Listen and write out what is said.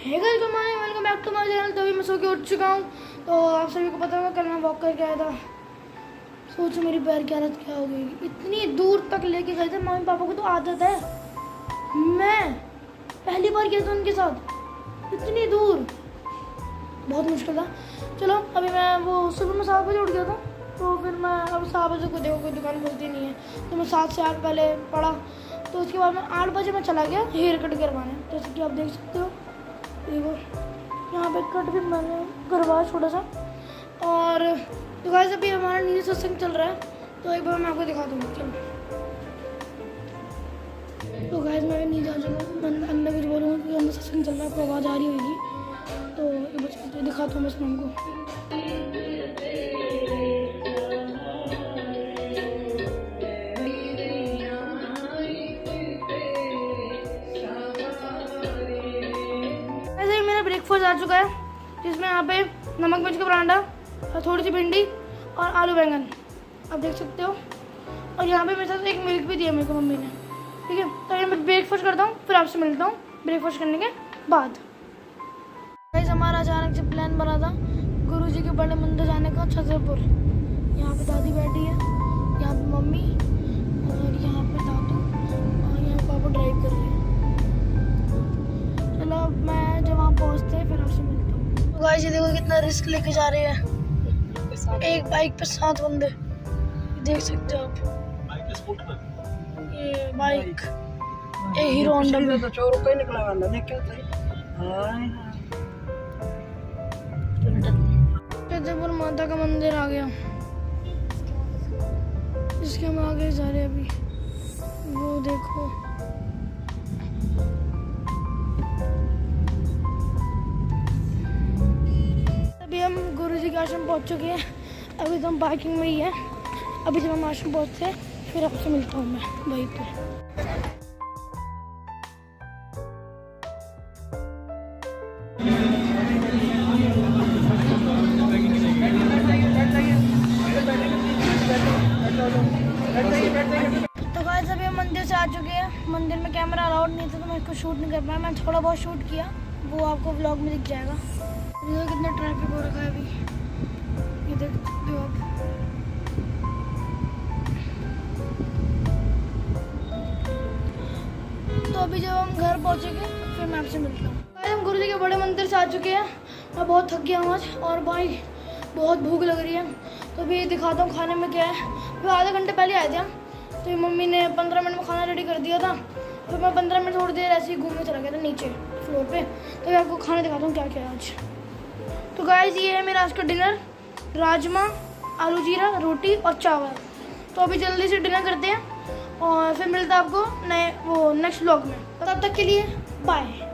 Hey guys, good morning, welcome back to my channel. तो अभी मैं सो के उठ चुका हूँ। तो आप सभी को पता होगा कल मैं वॉक करके आया था। सोचो मेरी पैर की हालत क्या हो गई। इतनी दूर तक लेके गए थे। मम्मी पापा को तो आदत है, मैं पहली बार गया था उनके साथ इतनी दूर, बहुत मुश्किल था। चलो अभी मैं वो सुबह में 7 बजे उठ गया था। तो फिर मैं अब 7 बजे को देखो कोई दुकान खुलती नहीं है, तो मैं 7 से 8 पहले पढ़ा। तो उसके बाद मैं 8 बजे मैं चला गया हेयर कट करवाने। जैसे कि आप देख सकते हो, देखो यहाँ पे कट भी मैंने करवाया छोटा सा। और तो गाइस अभी हमारा नीचे सत्संग चल रहा है, तो एक बार मैं आपको दिखा दूँगा। चलो तो गाइस मैं नीचे आ चुका हूँ। अंदर कुछ बोलूँगा क्योंकि अंदर सत्संग चल रहा है, आपको आवाज़ आ रही होगी। तो एक बार दिखाता हूँ बस मैं हमको। ब्रेकफास्ट आ चुका है, जिसमें यहाँ पे नमक मिर्च का परांठा और थोड़ी सी भिंडी और आलू बैंगन आप देख सकते हो। और यहाँ पे मेरे साथ एक मिल्क भी दिया मेरे को मम्मी ने। ठीक है, तो मैं ब्रेकफास्ट करता हूँ, फिर आपसे मिलता हूँ ब्रेकफास्ट करने के बाद। गाइस हमारा अचानक से प्लान बना था गुरुजी के बड़े मंदिर जाने का, छतरपुर। यहाँ पे दादी बैठी है, यहाँ पे मम्मी और यहाँ पे दादू और यहाँ पे पापा ड्राइव कर रहे हैं। चलो मैं जब वहाँ पहुँचते हैं फिर आपसे मिलता हूँ। तो गाइस ये देखो कितना रिस्क लेके जा रहे हैं, एक बाइक पे 7 बंदे, देख सकते हो आप। ये बाइक हीरो होंडा में तो 4 रुपए निकला वाला देख क्या छतरपुर माता का मंदिर आ गया, इसके हम आगे जा रहे हैं अभी। वो देखो अभी हम गुरुजी के आश्रम पहुंच चुके हैं। अभी तो हम पार्किंग में ही है। अभी जब हम आश्रम पहुंचते हैं फिर आपसे मिलता हूँ मैं वहीं पे। तो गाइस अभी हम मंदिर से आ चुके हैं। मंदिर में कैमरा अलाउड नहीं था तो मैं इसको शूट नहीं कर पाया। मैं थोड़ा बहुत शूट किया, वो आपको व्लॉग में दिख जाएगा। देखो कितना ट्रैफिक हो रखा है अभी, ये देख सकते हो आप। तो अभी जब हम घर पहुंचेंगे फिर मैं आपसे मिलता हूँ। हम गुरुजी के बड़े मंदिर से आ चुके हैं। मैं बहुत थक गया हूँ आज और भाई बहुत भूख लग रही है। तो अभी दिखाता हूँ खाने में क्या है। फिर आधे घंटे पहले आए थे हम, तो मम्मी ने 15 मिनट में खाना रेडी कर दिया था। फिर मैं 15 मिनट थोड़ी देर ऐसे ही घूमने चला गया था नीचे फ्लोर पे। तो मैं आपको खाना दिखाता हूँ क्या क्या है आज। तो गाइस ये है मेरा आज का डिनर, राजमा, आलू जीरा, रोटी और चावल। तो अभी जल्दी से डिनर करते हैं और फिर मिलता है आपको नेक्स्ट व्लॉग में। तब तक के लिए बाय।